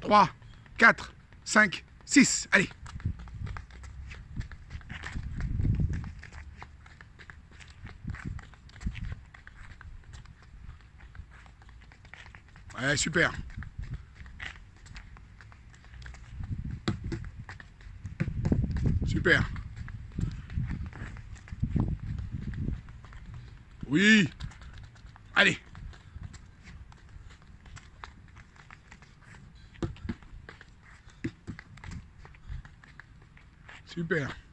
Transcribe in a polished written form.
3, 4, 5, 6. Allez. Ouais, super. Super. Oui. Allez. Super.